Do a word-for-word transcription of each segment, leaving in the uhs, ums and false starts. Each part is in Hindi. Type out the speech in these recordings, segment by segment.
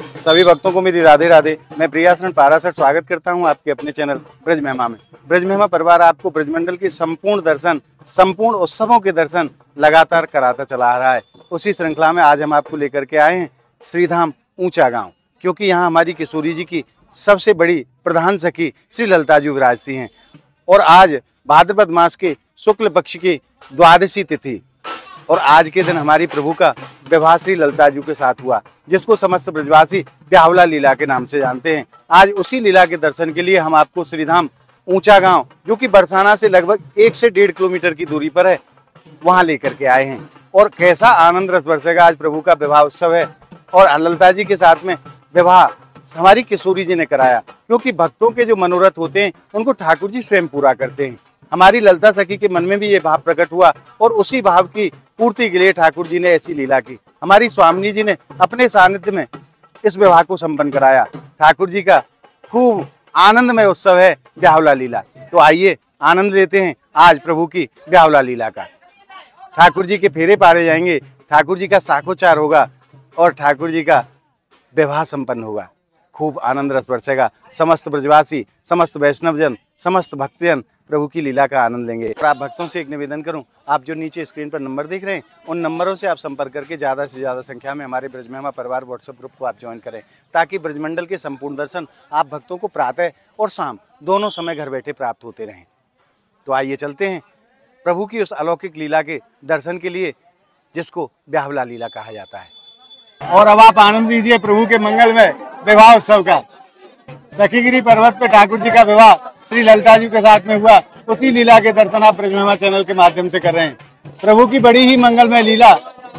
सभी भक्तों को मेरी राधे राधे। मैं प्रियाशरण पाराशर स्वागत करता हूं आपके अपने चैनल ब्रज महिमा में। ब्रज महिमा परिवार आपको ब्रजमंडल के संपूर्ण दर्शन, संपूर्ण उत्सवों के दर्शन लगातार कराता चला आ रहा है। उसी श्रृंखला में आज हम आपको लेकर के आए हैं श्रीधाम ऊंचा गांव, क्योंकि यहाँ हमारी किशोरी जी की सबसे बड़ी प्रधान सखी श्री ललिता जी विराजती हैं। और आज भाद्रपद मास के शुक्ल पक्ष की द्वादशी तिथि और आज के दिन हमारी प्रभु का विवाह श्री ललिता जी के साथ हुआ, जिसको समस्त ब्रजवासी ब्याहुला लीला के नाम से जानते हैं। आज उसी लीला के दर्शन के लिए हम आपको श्रीधाम ऊंचा गांव, जो कि बरसाना से लगभग एक से डेढ़ किलोमीटर की दूरी पर है, वहां लेकर के आए हैं। और कैसा आनंद रस बरसेगा। आज प्रभु का विवाह उत्सव है और ललिता जी के साथ में विवाह हमारी किशोरी जी ने कराया, क्योंकि भक्तों के जो मनोरथ होते हैं उनको ठाकुर जी स्वयं पूरा करते हैं। हमारी ललिता सखी के मन में भी ये भाव प्रकट हुआ और उसी भाव की पूर्ति के लिए ठाकुर जी ने ऐसी लीला की। हमारी स्वामिनी जी ने अपने सानिध्य में इस विवाह को संपन्न कराया। ठाकुर जी का खूब आनंदमय उत्सव है ब्याहुला लीला। तो आइए आनंद लेते हैं आज प्रभु की ब्याहुला लीला का। ठाकुर जी के फेरे पारे जाएंगे, ठाकुर जी का साखोचार होगा और ठाकुर जी का विवाह संपन्न होगा। खूब आनंद रस बरसेगा। समस्त ब्रजवासी, समस्त वैष्णवजन, समस्त भक्तजन प्रभु की लीला का आनंद लेंगे। और आप भक्तों से एक निवेदन करूं, आप जो नीचे स्क्रीन पर नंबर देख रहे हैं, उन नंबरों से आप संपर्क करके ज़्यादा से ज़्यादा संख्या में हमारे ब्रज महिमा परिवार व्हाट्सएप ग्रुप को आप ज्वाइन करें, ताकि ब्रजमंडल के संपूर्ण दर्शन आप भक्तों को प्रातः और शाम दोनों समय घर बैठे प्राप्त होते रहें। तो आइए चलते हैं प्रभु की उस अलौकिक लीला के दर्शन के लिए, जिसको ब्याहुला लीला कहा जाता है। और अब आप आनंद लीजिए प्रभु के मंगल में विवाह उत्सव का। सखीगिरी पर्वत पे ठाकुर जी का विवाह श्री ललिता जी के साथ में हुआ, उसी लीला के दर्शन आप ब्रज महिमा चैनल के माध्यम से कर रहे हैं। प्रभु की बड़ी ही मंगलमय लीला,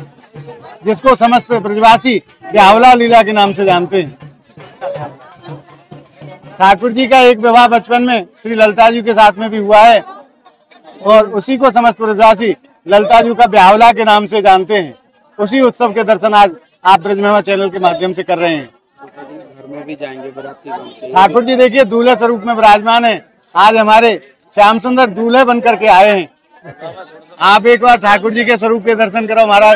जिसको समस्त ब्रजवासी ब्याहुला लीला के नाम से जानते हैं। ठाकुर जी का एक विवाह बचपन में श्री ललिता जी के साथ में भी हुआ है और उसी को समस्त ब्रजवासी ललिता जी का ब्याहुला के नाम से जानते हैं। उसी उत्सव के दर्शन आज आप ब्रज महिमा चैनल के माध्यम से कर रहे हैं। घर में भी जाएंगे बराती बनके। ठाकुर जी देखिए दूल्हे स्वरूप में विराजमान है। आज हमारे श्याम सुंदर दूल्हे बन करके आए हैं। आप एक बार ठाकुर जी के स्वरूप के दर्शन करो महाराज।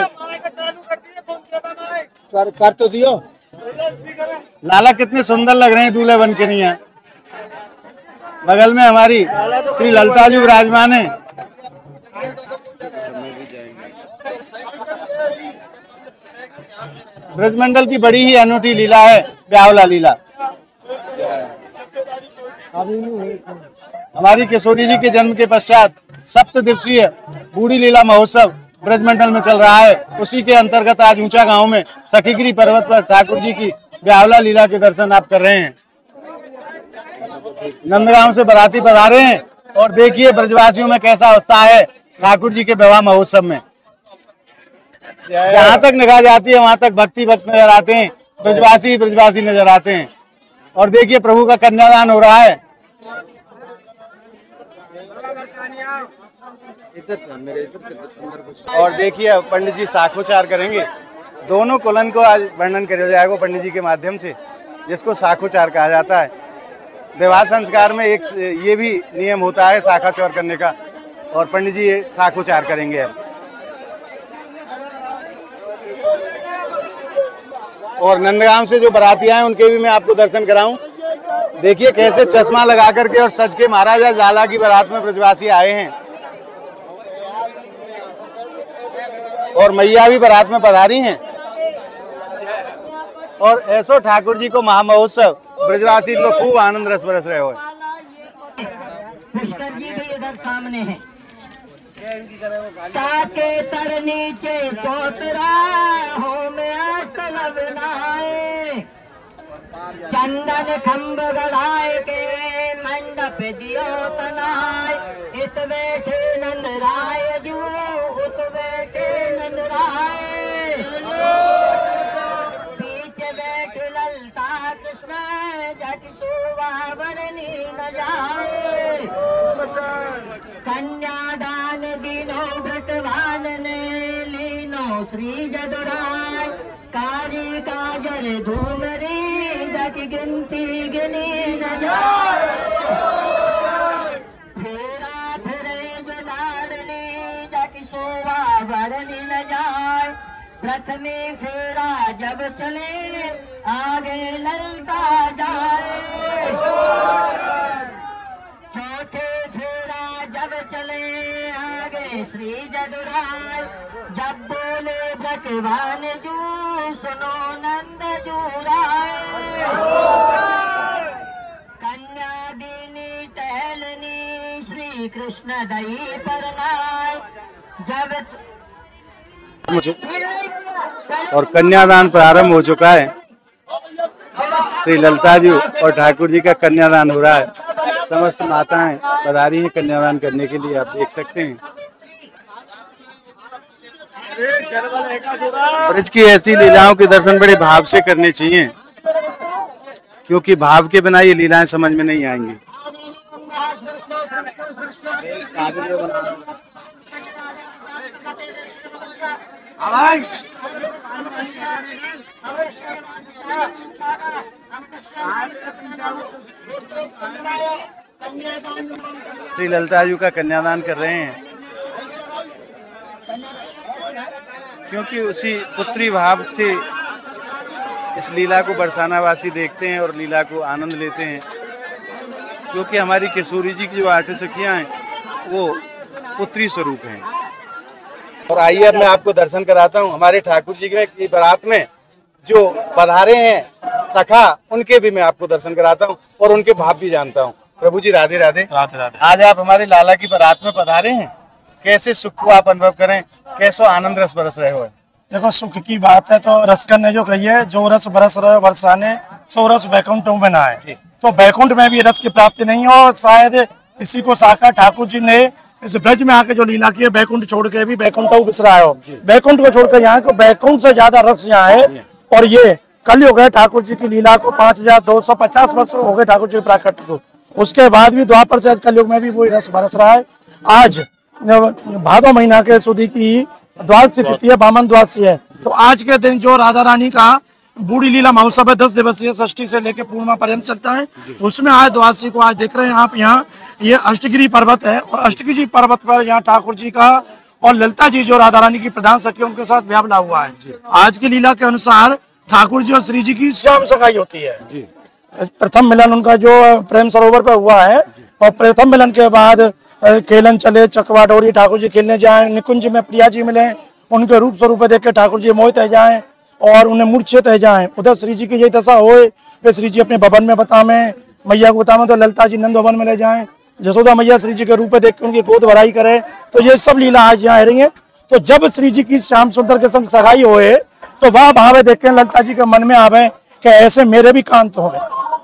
कर, कर तो दियो। लाला कितने सुंदर लग रहे हैं दूल्हे बन के। नहीं है बगल में हमारी श्री ललिता जी विराजमान है। ब्रजमंडल की बड़ी ही अनूठी लीला है ब्याहुला लीला। हमारी किशोरी जी के जन्म के पश्चात सप्त दिवसीय बूढ़ी लीला महोत्सव ब्रजमंडल में चल रहा है। उसी के अंतर्गत आज ऊंचा गांव में सखीगिरी पर्वत पर ठाकुर जी की ब्याहुला लीला के दर्शन आप कर रहे हैं। नंदगांव से बाराती पधारे हैं और देखिए ब्रजवासियों में कैसा उत्साह है ठाकुर जी के विवाह महोत्सव में। जहाँ तक निगाह जाती है वहां तक भक्ति भक्त नजर आते हैं, ब्रजवासी ब्रजवासी नजर आते हैं। और देखिए प्रभु का कन्यादान हो रहा है। और देखिए पंडित जी साखोचार करेंगे। दोनों कुलन को आज वर्णन किया जाएगा पंडित जी के माध्यम से, जिसको साखोचार कहा जाता है। विवाह संस्कार में एक ये भी नियम होता है साखोचार करने का, और पंडित जी ये साखोचार करेंगे अब। और नंदगांव से जो बाराती आए उनके भी मैं आपको दर्शन कराऊं। देखिए कैसे चश्मा लगा करके और सज के महाराजा लाला की बारात में ब्रजवासी आए हैं। और मैया भी बारात में पधारी हैं। और ऐसो ठाकुर जी को महामहोत्सव ब्रजवासी लोग खूब आनंद रस बरस रहे हो। पुष्कर जी भी इधर सामने है। ताके सर नीचे पोतरा हो में तलब नाए, चंदन खम्ब गढ़ाए के मंडप दियो तनाए। इत बैठे नंद राय जू, उत बैठे नंद राय, पीछे बैठे ललता कृष्ण, जट शोभा बरनी न जाए। कन्यादान दीनो व्रतवान ने लीनो श्री जदुराय, कारी काजर धूमरी जट गिनती गिनी न जाए। फेरा फिरे जो लाडली जट शोभा बरनी न जाए। प्रथमे फेरा जब चले आगे सत्यवान जू सुनो नंद जूराए कन्या दीनी टहलनी श्री कृष्ण दई परनाय जब मुझे और कन्यादान प्रारंभ हो चुका है। श्री ललिता जी और ठाकुर जी का कन्यादान हो रहा है। समस्त माताएं पधारी हैं कन्यादान करने के लिए, आप देख सकते हैं। ब्रज की ऐसी लीलाओं के दर्शन बड़े भाव से करने चाहिए, क्योंकि भाव के बिना ये लीलाएं समझ में नहीं आएंगी। श्री ललिता जी का कन्यादान कर रहे हैं, क्योंकि उसी पुत्री भाव से इस लीला को बरसाना वासी देखते हैं और लीला को आनंद लेते हैं। क्योंकि हमारी किशोरी जी की जो आठ सखियां हैं वो पुत्री स्वरूप हैं। और आइए अब मैं आपको दर्शन कराता हूँ हमारे ठाकुर जी की बारात में जो पधारे हैं सखा, उनके भी मैं आपको दर्शन कराता हूँ और उनके भाव भी जानता हूँ। प्रभु जी राधे राधे। राधे राधे। आज आप हमारे लाला की बारात में पधारे हैं, कैसे सुख को आप अनुभव करें, कैसो आनंद रस बरस रहे हो? देखो सुख की बात है तो रसकन ने जो कही है, जो रस बरस रहे बरसाने सो रस बैकुंठों में ना है। तो बैकुंठ में भी रस की प्राप्ति नहीं हो, शायद इसी को साकार ठाकुर जी ने इस ब्रज में आके जो लीला की है, बैकुंठ छोड़ के भी बैकुंठ विसरा हो, बैकुंठ को छोड़कर यहाँ को बैकुंठ से ज्यादा रस यहाँ है। और ये कलयुग है, ठाकुर जी की लीला को पांच हजार दो सौ पचास वर्ष हो गए ठाकुर जी प्राकट्य को, उसके बाद भी द्वापर से कलयुग में भी वही रस बरस रहा है। आज भादो महीना के सुदी की द्वादशी तिथि है, बामन द्वादशी है। तो आज के दिन जो राधा रानी का बूढ़ी लीला महोत्सव है, दस दिवसीय षष्ठी से लेकर पूर्णिमा पर्यंत चलता है, उसमें आज द्वादशी को आज देख रहे हैं आप यहाँ। ये अष्टगिरी पर्वत है और अष्टगिरी पर्वत पर यहाँ ठाकुर जी का और ललिता जी जो राधा रानी की प्रधान सखी उनके साथ व्यापला हुआ है। आज की लीला के अनुसार ठाकुर जी और श्री जी की श्याम सगाई होती है। प्रथम मिलन उनका जो प्रेम सरोवर पर हुआ है, और प्रथम मिलन के बाद खेलन चले, चकवा डोरी, ठाकुर जी खेलने जाए, निकुंज में प्रिया जी मिले, उनके रूप स्वरूप देख के ठाकुर जी मोहित रह जाए और उन्हें मूर्छित रह जाए। उधर श्री जी की यही दशा होए, फिर श्री जी अपने भवन में बतावे, मैया को बतावे तो ललिता जी नंद भवन में ले जाए, जसोदा मैया श्री जी के रूप में देख के उनकी गोद भराई करे। तो ये सब लीला आज यहाँ रही है। तो जब श्री जी की श्याम सुंदर के संग सगाई होए तो वह भाव देख के ललिता जी के मन में आवे कि ऐसे मेरे भी कांत हो।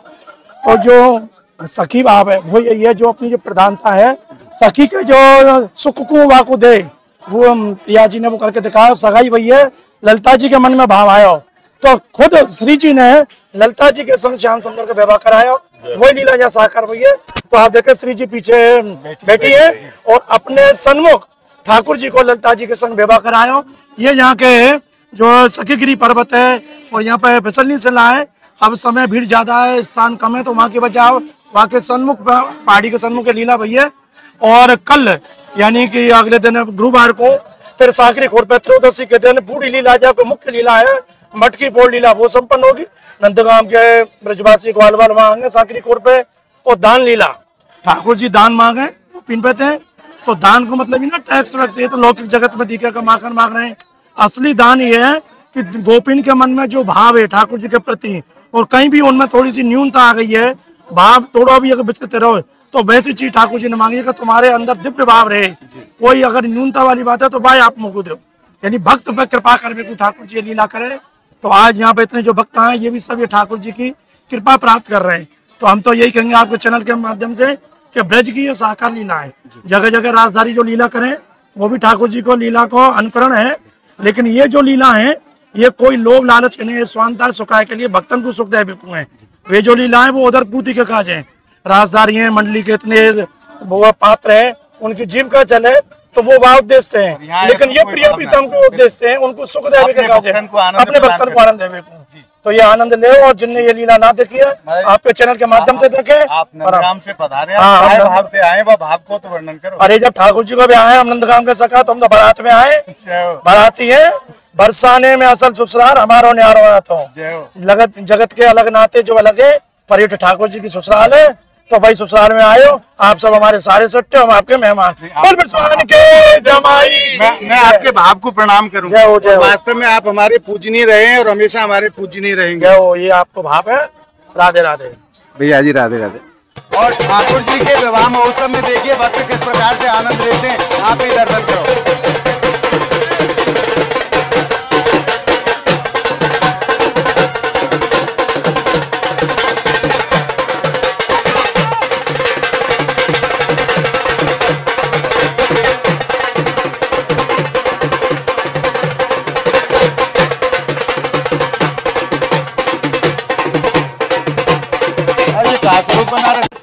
तो जो सखी भाव है वो ये जो अपनी जो प्रधानता है, सखी के जो सुख को वाको दे, वो प्रिया जी ने वो करके दिखाया। सगाई वही है, ललिता जी के मन में भाव आया तो खुद श्री जी ने ललिता जी के संग श्याम सुंदर का विवाह कराया। वही लीला यहाँ साकार हुई है। तो आप देखें श्री जी पीछे बैठी है और अपने सन्मुख ठाकुर जी को ललिता जी के संग विवाह कराया। ये यहाँ के जो सखीगिरी पर्वत है और यहाँ पे फिसलनी शिला है। अब समय भीड़ ज्यादा है, स्थान कम है, तो वहाँ के बचाव वहाँ के सन्मुख पहाड़ी के सन्मुख की लीला भई है। और कल यानी कि अगले दिन गुरुवार को फिर साकरी खोर पे त्रयोदशी के दिन बूढ़ी लीला जो मुख्य लीला है, मटकी फोड़ लीला, वो संपन्न होगी। नंदगाम के ब्रजवासी ग्वाल वाल वहाँ आएंगे साकरी खोर पे। और दान लीला, ठाकुर जी दान मांगे पिन पेते हैं। तो दान को मतलब ही ना टैक्स वैक्स, ये तो लौकिक जगत में दिखे का माखन मांग रहे हैं। असली दान ये है कि गोपिन के मन में जो भाव है ठाकुर जी के प्रति, और कहीं भी उनमें थोड़ी सी न्यूनता आ गई है, भाव थोड़ा भी अगर बिचकते रहो, तो वैसी चीज ठाकुर जी ने मांगी है कि तुम्हारे अंदर दिव्य भाव रहे। कोई अगर न्यूनता वाली बात है तो भाई आप मुझको दो, यानी भक्त पे कृपा कर ठाकुर जी लीला करे। तो आज यहाँ पे इतने जो भक्त हैं ये भी सब ये ठाकुर जी की कृपा प्राप्त कर रहे हैं। तो हम तो यही कहेंगे आपके चैनल के माध्यम से कि ब्रज की ये साकार लीला है। जगह जगह राजधारी जो लीला करें वो भी ठाकुर जी को लीला को अनुकरण है, लेकिन ये जो लीला है ये कोई लोभ लालच के नहीं, स्वांता सुखाय के लिए भक्तन को सुखदाय बिल्कुल है। वे जो लीला है वो उधर पूर्ति के काज है। राजधारी है, मंडली के इतने वो पात्र है, उनकी जीविका चले तो वो वाह उद्देश्य है, लेकिन ये प्रिय प्रीतम को उद्देश्य है, उनको सुख देवे के काज है, अपने भक्तन को आनंद देवे को। तो ये आनंद ले, और जिनने ये लीला ना देखी है आपके चैनल के माध्यम से देखे। आप नंदगाम से पधारे, आप भाव से आए, वह भाव को तो वर्णन करो। अरे जब ठाकुर जी को भी आए हम नंदगाम के सका, तो हम तो बारात में आए, बाराती है बरसाने में असल ससुराल हमारो न्यारो तो लगत जगत के अलग नाते जो अलग है, पर ये ठाकुर जी की ससुराल है। तो भाई ससुराल में आयो, आप सब हमारे सारे सट्टे, हम आपके मेहमान। बोल बिरसान के जमाई। मैं मैं आपके भाव को प्रणाम करूं। जय हो, जय हो। वास्तव में आप हमारे पूजनीय रहे हैं और हमेशा हमारे पूजनीय रहेंगे। जय हो, ये आपको भाव है। राधे राधे भैया जी, राधे राधे। और ठाकुर जी के विवाह महोत्सव में देखिए भक्त किस प्रकार से आनंद लेते हैं। आप ही दर्शन करो। स्वरूप बना रहे।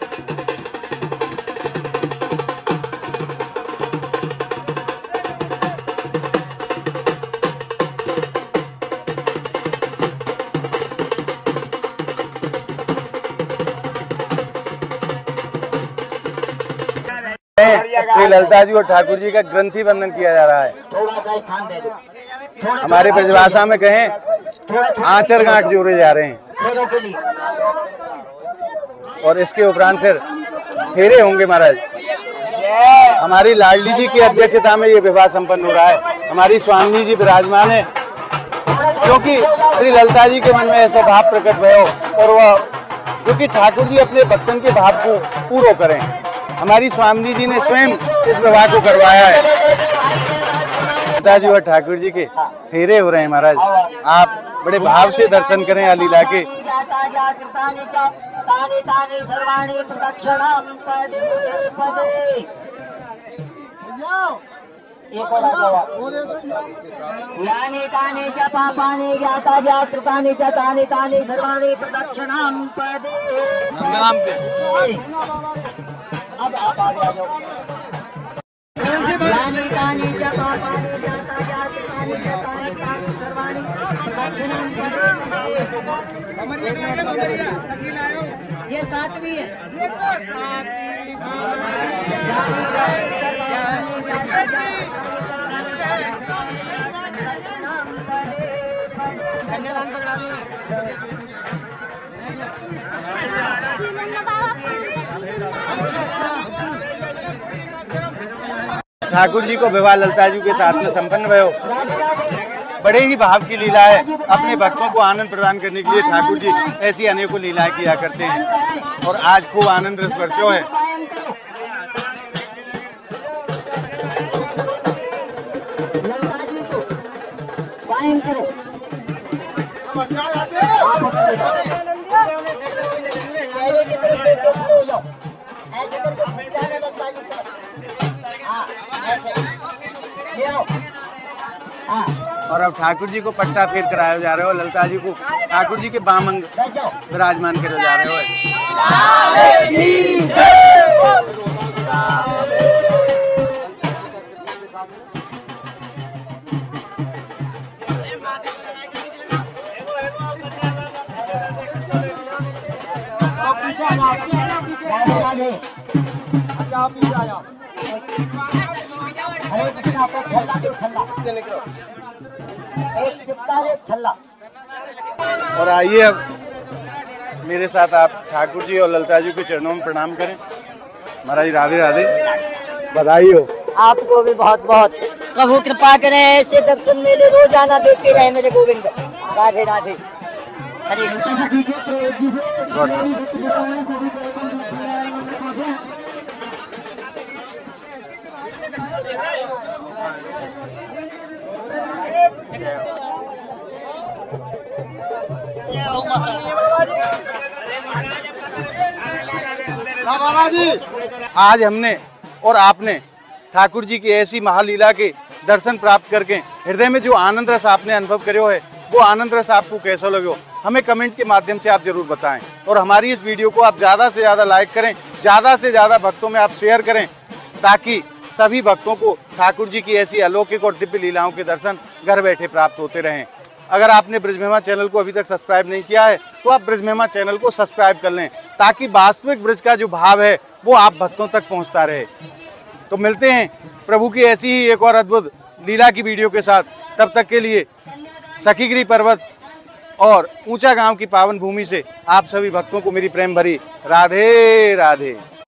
श्री ललिता जी और ठाकुर जी का ग्रंथि बंधन किया जा रहा है। थोड़ा सा स्थान दे दो। हमारे ब्रजभाषा में कहें आंचर गांठ जोड़े जा रहे हैं और इसके उपरांत फिर फेरे होंगे महाराज। हमारी लाडली जी की अध्यक्षता में ये विवाह संपन्न हो रहा है। हमारी स्वामी जी विराजमान है, क्योंकि श्री ललिता जी के मन में ऐसा भाव प्रकट भयो और वह क्योंकि ठाकुर जी अपने भक्तन के भाव को पूरा करें, हमारी स्वामी जी ने स्वयं इस विवाह को करवाया है। ललिता जी और ठाकुर जी के फेरे हो रहे हैं महाराज। आप बड़े भाव से दर्शन करें लीला के। यानि तानि च पापानि ज्ञाता ज्ञातृतानि च तानि तानि सर्वाणि प्रदक्षिणां पदे। अब आप आगे आ जाओ। यानि तानि च पापानि ज्ञाता ज्ञातृतानि च तानि तानि सर्वाणि प्रदक्षिणां पदे। ये सातवीं है। ये तो सातवीं। यानि तानि च पापानि ज्ञाता ज्ञातृतानि ठाकुर जी को विवाह ललिता जी के साथ में संपन्न भयो। बड़े ही भाव की लीला है। अपने भक्तों को आनंद प्रदान करने के लिए ठाकुर जी ऐसी अनेकों लीलाएं किया करते हैं और आज खूब आनंद रस बरसो है। और अब ठाकुर जी को पट्टा फेर कराया जा रहे हो। ललिता जी को ठाकुर जी के बामंग विराजमान करे जा रहे हो। हरे कृष्णा को छल्ला दो, छल्ला एक सिक्का एक छल्ला। और आइए अब मेरे साथ आप ठाकुर जी और ललिता जी के चरणों में प्रणाम करें। महाराज राधे राधे, बधाई हो। आपको भी बहुत बहुत। प्रभु कृपा करें, ऐसे दर्शन मेले रोजाना देते रहे मेरे गोविंद। राधे राधे, हरे कृष्णा। आज हमने और आपने ठाकुर जी की ऐसी महालीला के दर्शन प्राप्त करके हृदय में जो आनंद रस आपने अनुभव करो है, वो आनंद रस आपको कैसा लगे हमें कमेंट के माध्यम से आप जरूर बताएं। और हमारी इस वीडियो को आप ज़्यादा से ज़्यादा लाइक करें, ज़्यादा से ज़्यादा भक्तों में आप शेयर करें, ताकि सभी भक्तों को ठाकुर जी की ऐसी अलौकिक और दिव्य लीलाओं के दर्शन घर बैठे प्राप्त होते रहें। अगर आपने ब्रज महिमा चैनल को अभी तक सब्सक्राइब नहीं किया है तो आप ब्रज महिमा चैनल को सब्सक्राइब कर लें, ताकि वास्तविक ब्रज का जो भाव है वो आप भक्तों तक पहुंचता रहे। तो मिलते हैं प्रभु की ऐसी ही एक और अद्भुत लीला की वीडियो के साथ। तब तक के लिए सखीगिरी पर्वत और ऊंचा गांव की पावन भूमि से आप सभी भक्तों को मेरी प्रेम भरी राधे राधे।